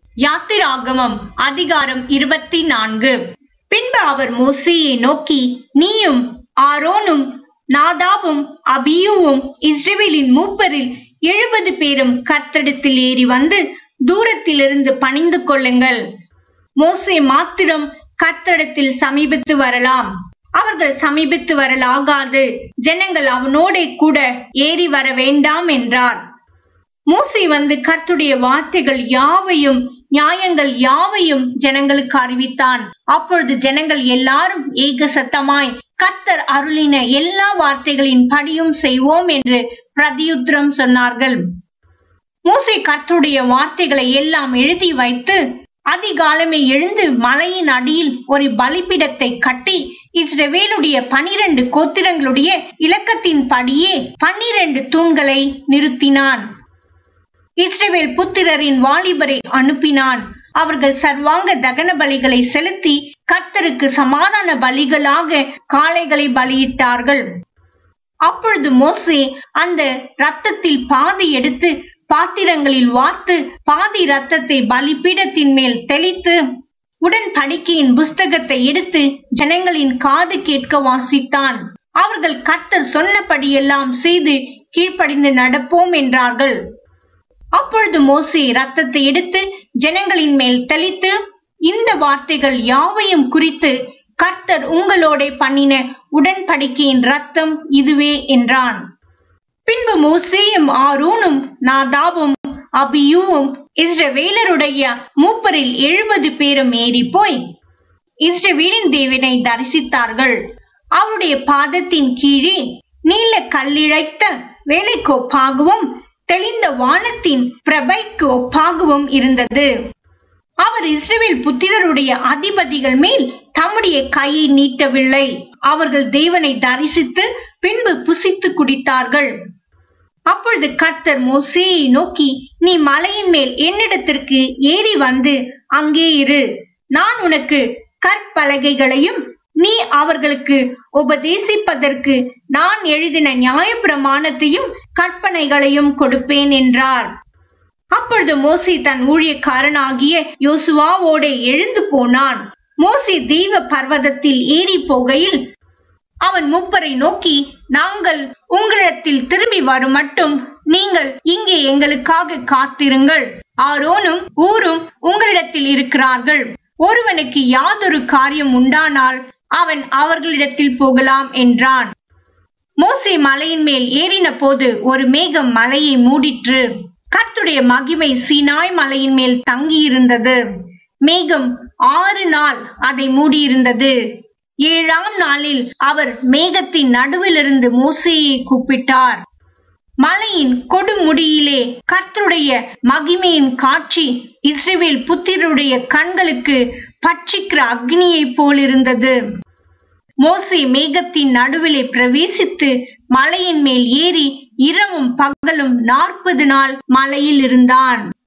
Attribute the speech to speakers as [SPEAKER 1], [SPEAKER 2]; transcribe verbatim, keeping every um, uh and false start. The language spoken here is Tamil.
[SPEAKER 1] யாத்திராகமம் அதிகாரம் இருபத்தி நான்கு. பின்பு அவர் மோசேயை நோக்கி, நீயும் ஆரோனும் நாதாபும் அபியூவும் இஸ்ரவேலின் மூப்பரில் எழுபது பேரும் கர்த்தரிடத்தில் ஏறி வந்து தூரத்திலிருந்து பணிந்து கொள்ளுங்கள். மோசே மாத்திரம் கர்த்தரிடத்தில் சமீபித்து வரலாம், அவர்கள் சமீபித்து வரலாகாது. ஜனங்கள் அவனோடே கூட ஏறி வர வேண்டாம் என்றார். மோசே வந்து கர்த்தருடைய வார்த்தைகள் யாவையும் நியாயங்கள் யாவையும் ஜனங்களுக்கு அறிவித்தான். அப்பொழுது ஜனங்கள் எல்லாரும் ஏக சத்தமாய் கர்த்தர் அருளின எல்லா வார்த்தைகளின் படியும் செய்வோம் என்று பிரதியுத்தரம் சொன்னார்கள். மோசே கர்த்தருடைய வார்த்தைகளை எல்லாம் எழுதி வைத்து அதிகாலமே எழுந்து மலையின் அடியில் ஒரு பலிபீடத்தை கட்டி இஸ்ரவேலுடைய பனிரெண்டு கோத்திரங்களுடைய இலக்கத்தின் படியே பன்னிரண்டு தூண்களை நிறுத்தினான். இஸ்ரவேல் புத்திரரின் வாலிபரை அனுப்பினான். அவர்கள் சர்வாங்க தகன பலிகளை செலுத்தி கர்த்தருக்கு சமாதான பலிகளாக காளைகளை பலியிட்டார்கள். அப்பொழுது மோசே அந்த இரத்தத்தில் பாதி எடுத்து பாத்திரங்களில் வார்த்து பாதி இரத்தத்தை பலிபீடத்தின் மேல் தெளித்து உடன்படிக்கையின் புஸ்தகத்தை எடுத்து ஜனங்களின் காது கேட்க வாசித்தான். அவர்கள் கர்த்தர் சொன்னபடியெல்லாம் செய்து கீழ்ப்படிந்து நடப்போம் என்றார்கள். அப்பொழுது மோசே இரத்தத்தை எடுத்து ஜனங்களின் மேல் தெளித்து, இந்த வார்த்தைகள் யாவையும் குறித்து கர்த்தர் உங்களோட பண்ணின உடன்படிக்கையின் இரத்தம் இதுவே என்றான். பின்பு மோசேயும் ஆரோனும் நாதாபும் அபியூவும் இஸ்ரவேலருடைய மூப்பரில் எழுபது பேரும் ஏறி போய் இஸ்ரவேலின் தேவனை தரிசித்தார்கள். அவருடைய பாதத்தின் கீழே நீல கல்லிழைத்த வேலைக்கு ஒப்பாகவும் தெளிந்த வானத்தின் பிரபைக்கு ஒப்பாகவும் இருந்தது. அவர் இஸ்ரவேல் புத்திரருடைய அதிபதிகள் மேல் தம்முடைய கையை நீட்டவில்லை. அவர்கள் தேவனை தரிசித்து பின்பு புசித்து குடித்தார்கள். அப்பொழுது கர்த்தர் மோசேயை நோக்கி, நீ மலையின் மேல் என்னிடத்திற்கு ஏறி வந்து அங்கே இரு. நான் உனக்கு கற்பலகைகளையும் நீ அவர்களுக்கு உபதேசிப்பதற்கு நான் எழுதின நியாயப்பிரமாணத்தையும் கற்பனைகளையும் கொடுப்பேன் என்றார். அப்பொழுது மோசே தன் ஊழியக்காரனாகிய யோசுவாவோட எழுந்து போனான். மோசே தேவ பர்வதத்தில் ஏறி போகையில் அவன் மூப்பரை நோக்கி, நாங்கள் உங்களிடத்தில் திரும்பி வரும் மட்டும் நீங்கள் இங்கே எங்களுக்காக காத்திருங்கள். ஆரோனும் ஊரும் உங்களிடத்தில் இருக்கிறார்கள். ஒருவனுக்கு யாதொரு காரியம் உண்டானால் அவன் அவர்களிடத்தில் போகலாம் என்றான். மோசே மலையின் மேல் ஏறின போது ஒரு மேகம் மலையை மூடிற்று. கர்த்தருடைய மகிமை சீனாய் மலையின் மேல் தங்கியிருந்தது. மேகம் ஆறு நாள் அதை மூடியிருந்தது. ஏழாம் நாளில் அவர் மேகத்தின் நடுவிலிருந்து மோசேயை கூப்பிட்டார். மலையின் கொடுமுடியிலே கர்த்தருடைய மகிமையின் காட்சி இஸ்ரவேல் புத்திரருடைய கண்களுக்கு பட்சிக்கிற அக்னியை போல் இருந்தது. மோசே மேகத்தின் நடுவிலே பிரவேசித்து மலையின் மேல் ஏறி இரவும் பகலும் நாற்பது நாள் மலையில் இருந்தான்.